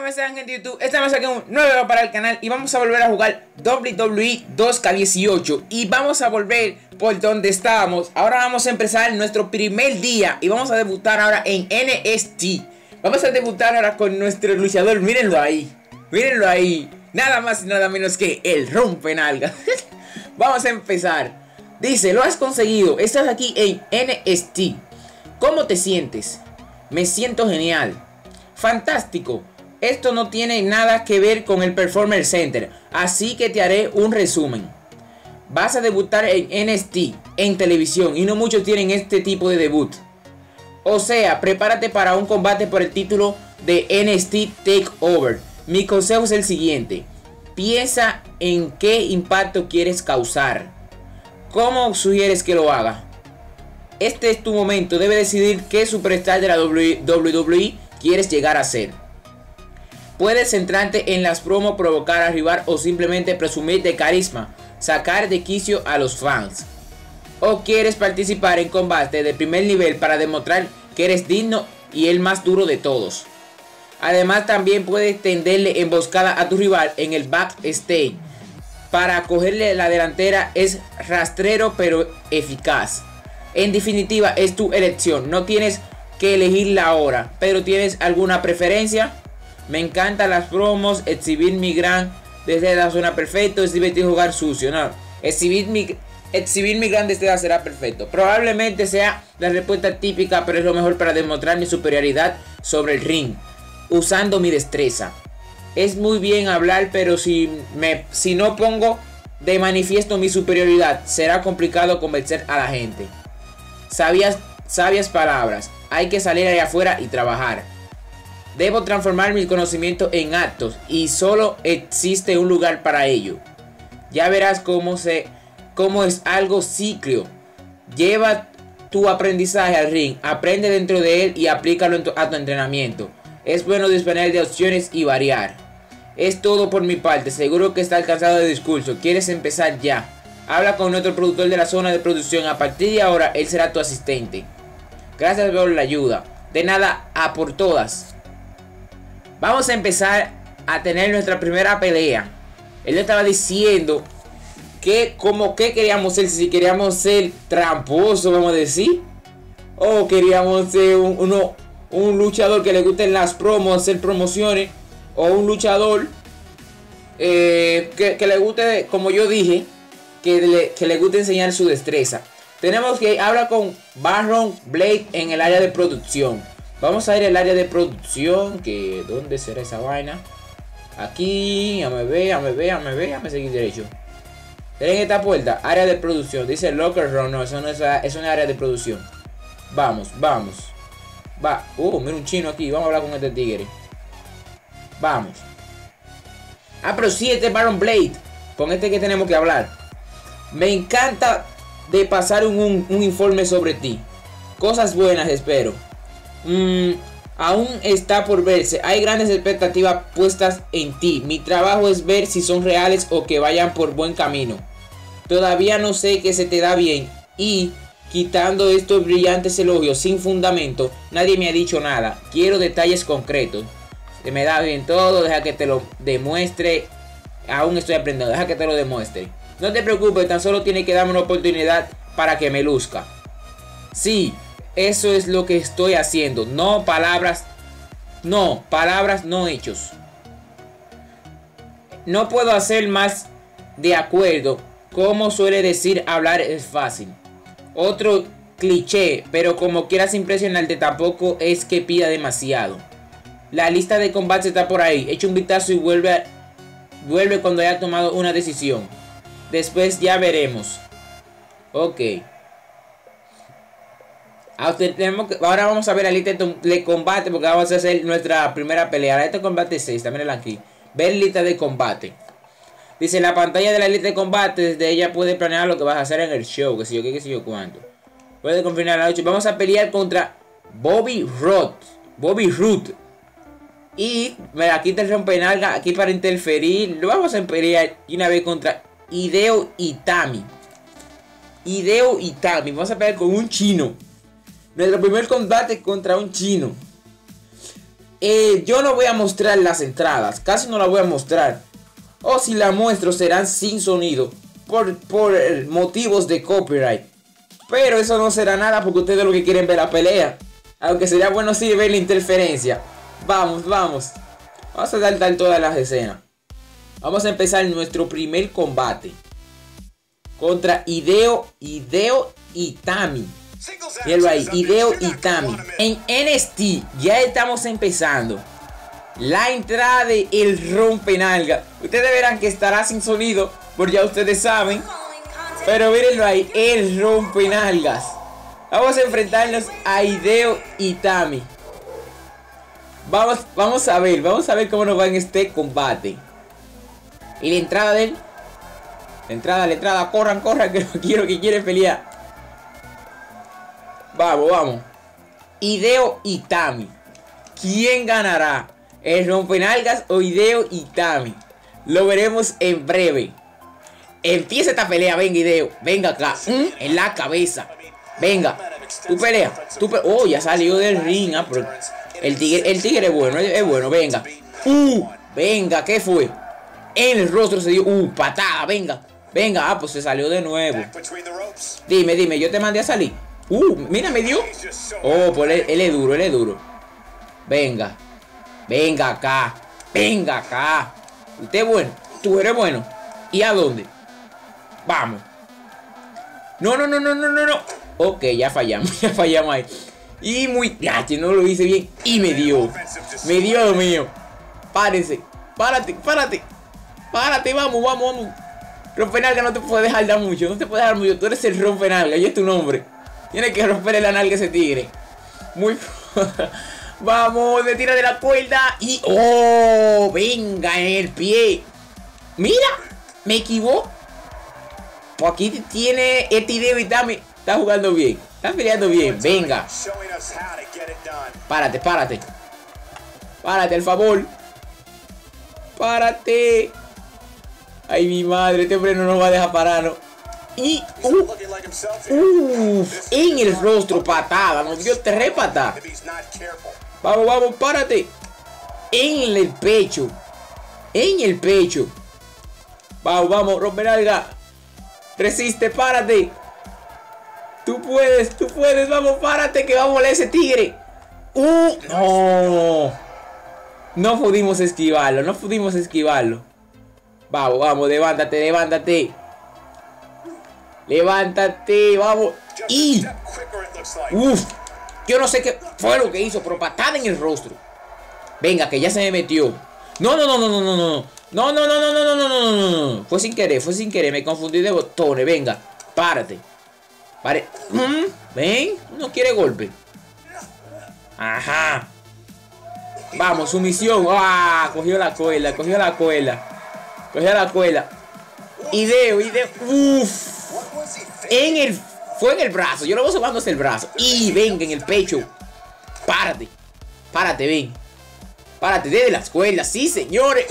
¿Cómo están, gente de YouTube? Estamos aquí en un nuevo video para el canal y vamos a volver a jugar WWE 2K18 y vamos a volver por donde estábamos. Ahora vamos a empezar nuestro primer día y vamos a debutar ahora en NXT. Vamos a debutar ahora con nuestro luchador, mírenlo ahí, nada más y nada menos que el rompenalgas. Vamos a empezar. Dice, lo has conseguido, estás aquí en NXT. ¿Cómo te sientes? Me siento genial. Fantástico. Esto no tiene nada que ver con el Performance Center, así que te haré un resumen. Vas a debutar en NXT, en televisión, y no muchos tienen este tipo de debut. O sea, prepárate para un combate por el título de NXT TakeOver. Mi consejo es el siguiente. Piensa en qué impacto quieres causar. ¿Cómo sugieres que lo haga? Este es tu momento, debes decidir qué superstar de la WWE quieres llegar a ser. Puedes centrarte en las promos, provocar al rival o simplemente presumir de carisma, sacar de quicio a los fans. O quieres participar en combate de primer nivel para demostrar que eres digno y el más duro de todos. Además, también puedes tenderle emboscada a tu rival en el backstage. Para cogerle la delantera es rastrero pero eficaz. En definitiva, es tu elección. No tienes que elegirla ahora, pero ¿tienes alguna preferencia? Me encantan las promos, exhibir mi gran desde la zona perfecto, es divertido jugar sucio. No, exhibir mi gran desde será perfecto. Probablemente sea la respuesta típica, pero es lo mejor para demostrar mi superioridad sobre el ring, usando mi destreza. Es muy bien hablar, pero si no pongo de manifiesto mi superioridad, será complicado convencer a la gente. Sabias palabras. Hay que salir allá afuera y trabajar. Debo transformar mi conocimiento en actos y solo existe un lugar para ello. Ya verás cómo es algo cíclico. Lleva tu aprendizaje al ring, aprende dentro de él y aplícalo a tu entrenamiento. Es bueno disponer de opciones y variar. Es todo por mi parte, seguro que estás cansado de discurso. ¿Quieres empezar ya? Habla con nuestro productor de la zona de producción. A partir de ahora él será tu asistente. Gracias por la ayuda. De nada, a por todas. Vamos a empezar a tener nuestra primera pelea. Él estaba diciendo que como que queríamos ser, si queríamos ser tramposos, vamos a decir, o queríamos ser un luchador que le gusten las promos, hacer promociones, o un luchador que le guste, como yo dije, que le guste enseñar su destreza. Tenemos que hablar con Baron Blade en el área de producción. Vamos a ir al área de producción. Que ¿dónde será esa vaina? Aquí, déjame seguir derecho. ¿Será en esta puerta? Área de producción. Dice Locker Room. No, eso no es una área de producción. Vamos. Va. Mira un chino aquí. Vamos a hablar con este tigre. Vamos. Pero sí, este es Baron Blade. Con este que tenemos que hablar. Me encanta de pasar un informe sobre ti. Cosas buenas, espero. Aún está por verse. Hay grandes expectativas puestas en ti. Mi trabajo es ver si son reales o que vayan por buen camino. Todavía no sé qué se te da bien. Y quitando estos brillantes elogios sin fundamento, nadie me ha dicho nada. Quiero detalles concretos. Se me da bien todo. Deja que te lo demuestre. Aún estoy aprendiendo. Deja que te lo demuestre. No te preocupes. Tan solo tienes que darme una oportunidad para que me luzca. Sí. Eso es lo que estoy haciendo. No palabras, no hechos. No puedo hacer más de acuerdo. Como suele decir, hablar es fácil. Otro cliché, pero como quieras impresionarte, tampoco es que pida demasiado. La lista de combate está por ahí. Echa un vistazo y vuelve cuando haya tomado una decisión. Después ya veremos. Ok. Ahora vamos a ver la lista de combate, porque vamos a hacer nuestra primera pelea. La lista de combate 6, también aquí. Ver lista de combate. Dice, la pantalla de la lista de combate, desde ella puedes planear lo que vas a hacer en el show. Que sé yo cuánto. Puedes confirmar la noche. Vamos a pelear contra Bobby Roode. Y aquí te rompenalga, aquí para interferir. Lo vamos a pelear una vez contra Hideo Itami. Vamos a pelear con un chino. Nuestro primer combate contra un chino. yo no voy a mostrar las entradas. Casi no las voy a mostrar. O si la muestro serán sin sonido. Por motivos de copyright. Pero eso no será nada porque ustedes lo que quieren ver la pelea. Aunque sería bueno sí ver la interferencia. Vamos, vamos. Vamos a saltar todas las escenas. Vamos a empezar nuestro primer combate. Contra Hideo Itami. Míralo ahí, Hideo Itami. En NXT ya estamos empezando. La entrada de el rompenalga. Ustedes verán que estará sin sonido, porque ya ustedes saben. Pero mírenlo ahí, el rompenalgas. Vamos a enfrentarnos a Hideo Itami. Vamos a ver cómo nos va en este combate. Y la entrada de él. La entrada, corran, que quiere pelear. Vamos. Hideo Itami. ¿Quién ganará? ¿El rompenalgas o Hideo Itami? Lo veremos en breve. Empieza esta pelea, venga Hideo. Venga acá, en la cabeza. Venga, tu pelea. Oh, ya salió del ring. Pero el tigre es bueno, venga. Venga, ¿qué fue? En el rostro se dio, patada, venga. Pues se salió de nuevo. Dime, yo te mandé a salir. Mira, me dio. Oh, pues él es duro. Venga acá. Usted es bueno, tú eres bueno. ¿Y a dónde? Vamos. No. Ok, ya fallamos ahí. Y muy gacho, no lo hice bien. Y me dio lo mío. Párate, vamos. Rompenalga no te puede dejar dar mucho. Tú eres el rompenalga, y es tu nombre. Tienes que romperle la nalga a ese tigre. Muy... Vamos, me tira de la cuerda. Y... ¡oh! Venga, en el pie. Mira, me equivoco. Pues aquí tiene este Hideo Itami. Está jugando bien. Está peleando bien. Venga. Párate. Párate, al favor. Párate. Ay, mi madre. Este hombre no nos va a dejar pararnos. Y... en el rostro, patada. Nos dio 3 patadas. Vamos, párate. En el pecho. Vamos, rompenalga. Resiste, párate. Tú puedes, vamos, párate, que vamos a ese tigre. No pudimos esquivarlo. Vamos, levántate. Vamos. Y... yo no sé qué fue lo que hizo, pero patada en el rostro. Venga, que ya se me metió. No. Fue sin querer, me confundí de botones. Venga, párate. Ven, no quiere golpe. Ajá. Vamos, sumisión. Cogió la cuerda. Hideo. Fue en el brazo. Yo lo voy sobando hasta el brazo. Y venga, en el pecho. Párate, ven. Párate desde las cuerdas. Sí, señores.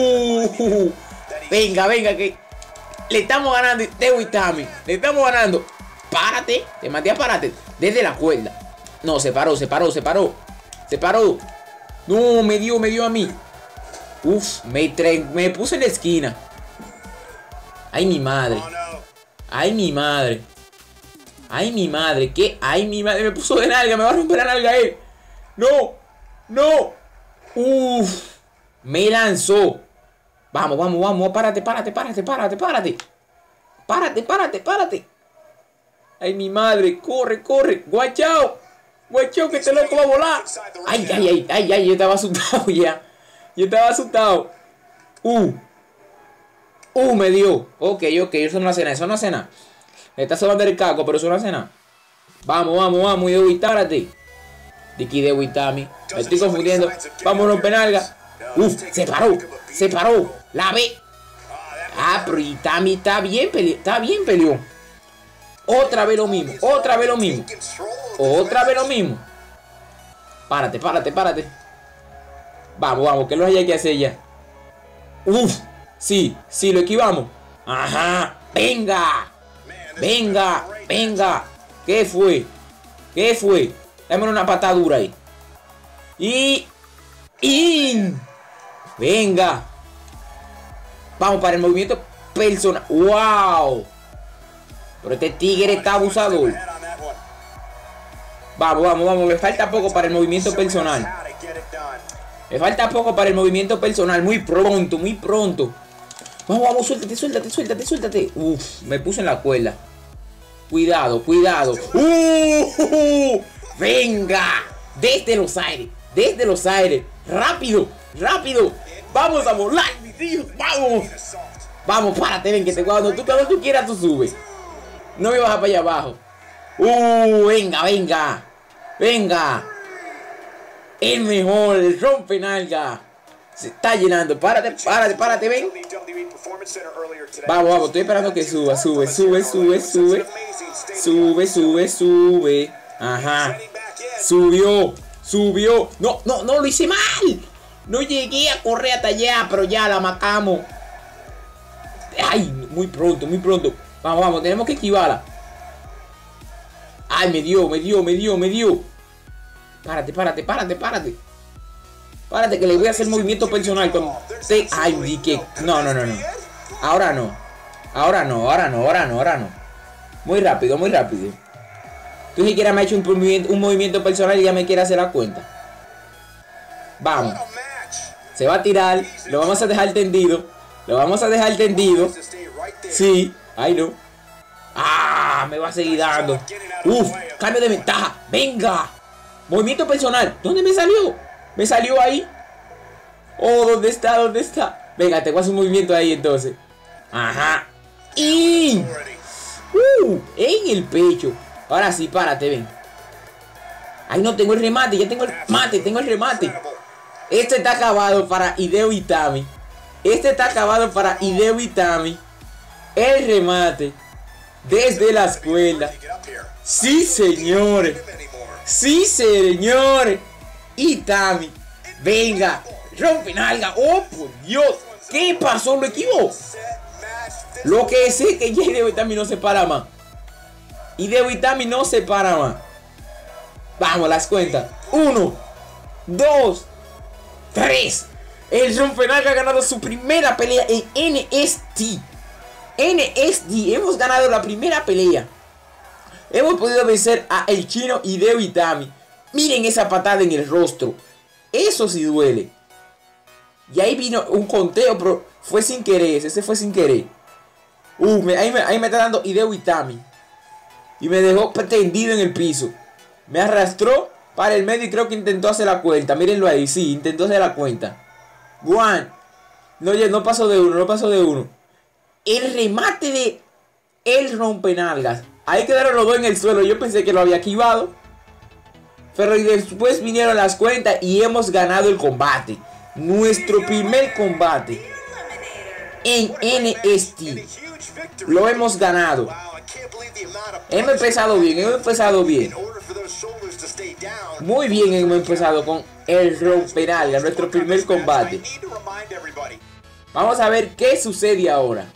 Venga, que le estamos ganando. Hideo Itami. Le estamos ganando. Párate. Te mandé a párate. Desde la cuerda. No, se paró. No, me dio a mí. Me puse en la esquina. Ay, mi madre. ¿Qué? Ay, mi madre. Me puso de nalga. Me va a romper la nalga él. No. Me lanzó. Vamos. Párate. Ay, mi madre. Corre. Guachao, que este loco va a volar. Ay. Yo estaba asustado ya. Me dio. Ok. Eso no hace nada. Le está sobando el caco, pero eso no hace nada. Vamos. Hideo Itami. Hideo Itami. Me estoy confundiendo. Vamos, rompenalga. Se paró. La ve. Pero Itami está bien peleó. Otra vez lo mismo. Párate. Vamos, que lo haya que hacer ya. Sí, lo esquivamos. Ajá. Venga. ¿Qué fue? Dame una patada dura ahí. Y... In. Venga. Vamos para el movimiento personal. ¡Wow! Pero este tigre está abusador. Vamos. Me falta poco para el movimiento personal. Me falta poco para el movimiento personal. Muy pronto. Vamos, suéltate. Uf, me puse en la cuerda. Cuidado. Venga. Desde los aires. Rápido. Vamos a volar, mis hijos. Vamos, párate, ven, que te cuando tú quieras, tú subes. No me bajas para allá abajo. Venga. El mejor, el rompenalga. Se está llenando. Párate, ven. Vamos, estoy esperando que suba. Sube. Ajá. Subió. No, lo hice mal. No llegué a correr hasta allá, pero ya la matamos. Ay, muy pronto. Vamos, tenemos que esquivarla. Ay, me dio. Párate. Párate, que le voy a hacer movimiento personal. Ay, di que. No. Ahora no. Muy rápido. Tú ni siquiera me has hecho un movimiento personal y ya me quiere hacer la cuenta. Vamos. Se va a tirar. Lo vamos a dejar tendido. Sí. Ay, no. Me va a seguir dando. Uf, cambio de ventaja. Venga. Movimiento personal. ¿Dónde me salió? Me salió ahí. Oh, ¿dónde está? Venga, te voy a hacer un movimiento ahí entonces. Ajá. Y en el pecho. Ahora sí, párate, ven. Ay, no, tengo el remate. Ya tengo el remate. Este está acabado para Hideo Itami. El remate. Desde la escuela. Sí, señores. Itami. Venga. Rompenalga. Oh, por Dios. ¿Qué pasó? Lo equivoco. Lo que sé es que ya Hideo Itami no se para más. Vamos, las cuentas. 1, 2, 3. El rompenalga ha ganado su primera pelea en NXT. Hemos ganado la primera pelea. Hemos podido vencer a el chino Hideo Itami. Miren esa patada en el rostro. Eso sí duele. Y ahí vino un conteo, pero fue sin querer. Ese fue sin querer. Ahí me está dando Hideo Itami. Y me dejó tendido en el piso. Me arrastró para el medio y creo que intentó hacer la cuenta. Mírenlo ahí, sí, intentó hacer la cuenta. Juan. No pasó de uno. El remate de el rompenalgas. Ahí quedaron los dos en el suelo. Yo pensé que lo había esquivado. Pero después vinieron las cuentas y hemos ganado el combate. Nuestro primer combate en NXT. Lo hemos ganado. Hemos empezado bien. Muy bien hemos empezado con el rompenalgas, nuestro primer combate. Vamos a ver qué sucede ahora.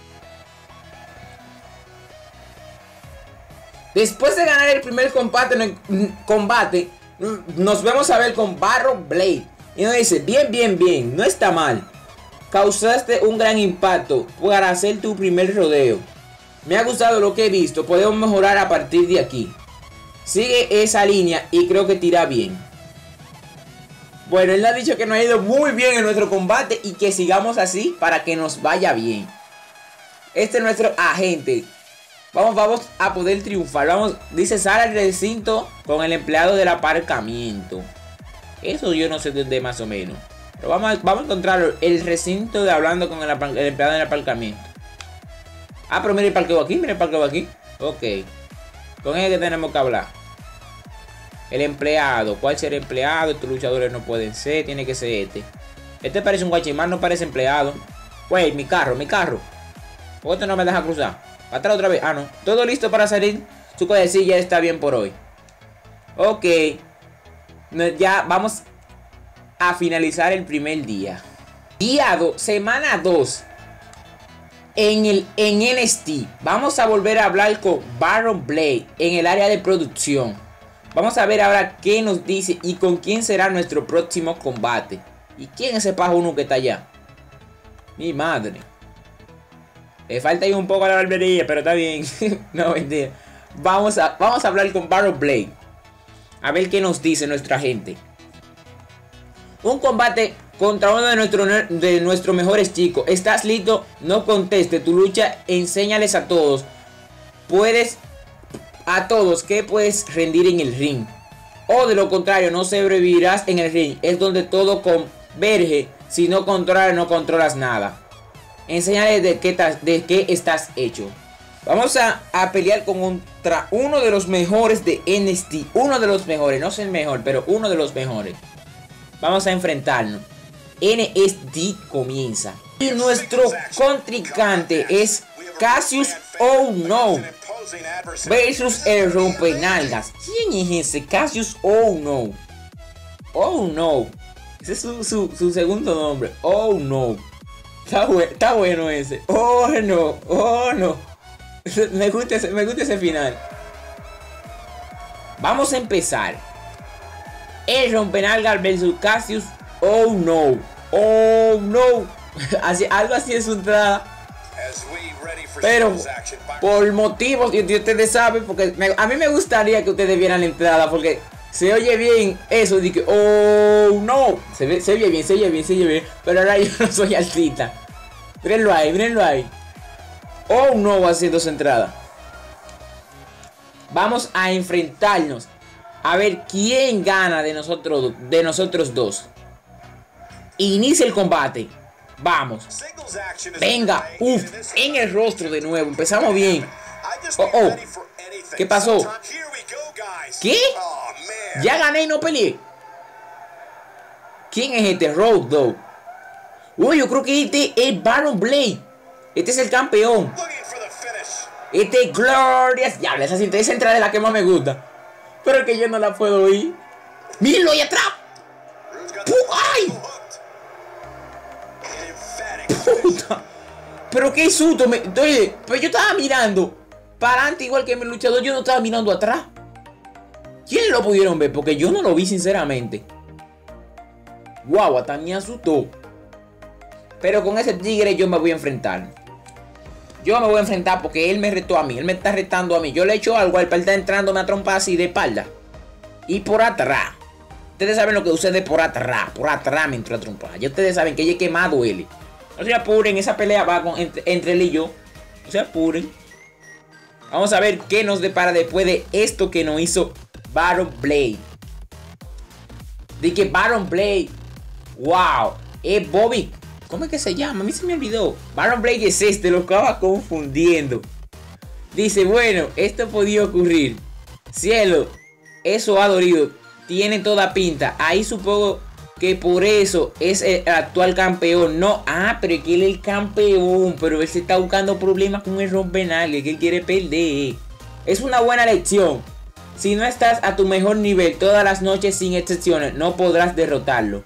Después de ganar el primer combate, nos vamos a ver con Baron Blade. Y nos dice, bien, no está mal. Causaste un gran impacto para hacer tu primer rodeo. Me ha gustado lo que he visto, podemos mejorar a partir de aquí. Sigue esa línea y creo que tira bien. Bueno, él ha dicho que nos ha ido muy bien en nuestro combate y que sigamos así para que nos vaya bien. Este es nuestro agente. Vamos a poder triunfar. Dice, sale al recinto con el empleado del aparcamiento. Eso yo no sé de más o menos. Pero vamos a encontrar el recinto de hablando con el empleado del aparcamiento. Pero mira el parqueo aquí, Ok. Con él que tenemos que hablar. El empleado. ¿Cuál será el empleado? Estos luchadores no pueden ser. Tiene que ser este. Este parece un guachimán, no parece empleado. Güey, mi carro. ¿Por qué no me deja cruzar? Atrás otra vez. No. Todo listo para salir. Su codecilla está bien por hoy. Ok. Ya vamos a finalizar el primer día. Semana 2. En NXT. Vamos a volver a hablar con Baron Blade en el área de producción. Vamos a ver ahora qué nos dice y con quién será nuestro próximo combate. ¿Y quién es ese pajo uno que está allá? Mi madre. Le falta ahí un poco a la barbería, pero está bien. No, mentira. Vamos a hablar con Baron Blade. A ver qué nos dice nuestra gente. Un combate contra uno de nuestros mejores chicos. ¿Estás listo? No conteste tu lucha. Enséñales a todos. Que puedes rendir en el ring. O de lo contrario, no sobrevivirás en el ring. Es donde todo converge. Si no controlas, no controlas nada. Enséñales de qué estás hecho. Vamos a pelear contra uno de los mejores de NXT. Uno de los mejores, no sé el mejor, pero uno de los mejores. Vamos a enfrentarnos. NXT comienza. Y nuestro contrincante es Cassius Oh No versus el Rompenalgas. ¿Quién es ese? Cassius Oh No. Oh No. Ese es su segundo nombre. Oh No. Está bueno ese. Oh no. Oh no. Me gusta ese final. Vamos a empezar. El Rompenalgas versus Cassius Oh No. Oh no. Algo así es su entrada. Pero por motivos y ustedes saben, porque a mí me gustaría que ustedes vieran la entrada, porque se oye bien eso de que oh no. Se oye bien. Pero ahora yo no soy artista. Mírenlo ahí. Oh no, haciendo su entrada. Vamos a enfrentarnos. A ver quién gana de nosotros dos. Inicia el combate. Vamos. Venga. Uf. En el rostro de nuevo. Empezamos bien. Oh. ¿Qué pasó? ¿Qué? Ya gané y no peleé. ¿Quién es este Road Dogg? Uy, yo creo que este es Baron Blade. Este es el campeón. Este es Glorious. Ya, esa entrada es la que más me gusta. Pero es que yo no la puedo oír. ¡Mírenlo ahí atrás! ¡Ay! ¡Puta! Pero qué susto. Oye, pero yo estaba mirando para adelante igual que mi luchador. Yo no estaba mirando atrás. ¿Quiénes lo pudieron ver? Porque yo no lo vi sinceramente. Guau, hasta me asustó. Pero con ese tigre yo me voy a enfrentar. Yo me voy a enfrentar porque él me retó a mí. Él me está retando a mí. Yo le he hecho algo al él está entrándome a trompar así de espalda. Y por atrás. Ustedes saben lo que sucede por atrás. Por atrás me entró a trompar. Ya ustedes saben que ella que más duele. No se apuren. Esa pelea va entre él y yo. No se apuren. Vamos a ver qué nos depara después de esto que nos hizo Baron Blade. De que Baron Blade. Wow. Es Bobby. ¿Cómo es que se llama? A mí se me olvidó. Baron Blade es este, lo estaba confundiendo. Dice, bueno, esto podía ocurrir. Cielo, eso ha dolido. Tiene toda pinta. Ahí supongo que por eso es el actual campeón. No, pero es que él es el campeón. Pero él se está buscando problemas con el Rompenalgas, que él quiere perder. Es una buena lección. Si no estás a tu mejor nivel todas las noches sin excepciones, no podrás derrotarlo.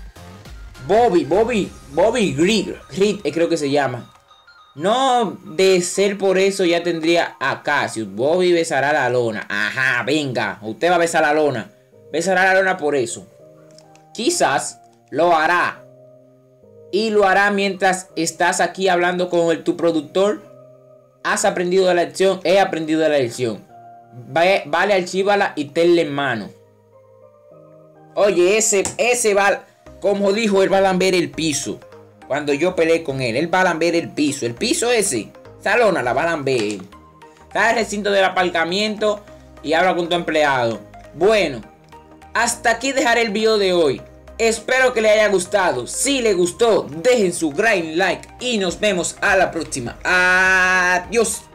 Bobby Reed, creo que se llama. No de ser por eso ya tendría a Cassius. Bobby besará la lona. Ajá, venga, usted va a besar la lona. Besará la lona por eso. Quizás lo hará. Y lo hará mientras estás aquí hablando con tu productor. Has aprendido la lección. He aprendido la lección. Vale, archívala y tenle en mano. Oye, ese va. Como dijo, él va a lamber el piso. Cuando yo peleé con él, él va a lamber el piso. El piso ese, esa lona la va a lamber. Está en el recinto del aparcamiento y habla con tu empleado. Bueno, hasta aquí dejaré el video de hoy. Espero que le haya gustado. Si le gustó, dejen su gran like y nos vemos a la próxima. Adiós.